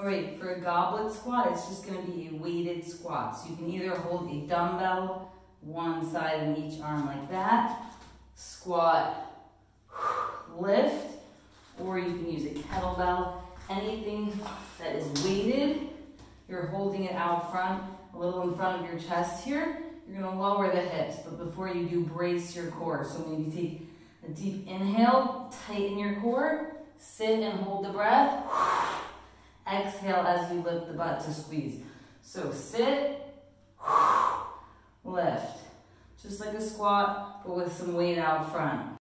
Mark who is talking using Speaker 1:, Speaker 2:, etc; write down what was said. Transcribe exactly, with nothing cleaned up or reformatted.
Speaker 1: All right, for a goblet squat, it's just gonna be a weighted squat. So you can either hold a dumbbell, one side in each arm like that, squat, lift, or you can use a kettlebell. Anything that is weighted, you're holding it out front, a little in front of your chest here. You're gonna lower the hips, but before you do, brace your core. So maybe take a deep inhale, tighten your core, sit and hold the breath. Exhale as you lift the butt to squeeze. So sit, lift. Just like a squat, but with some weight out front.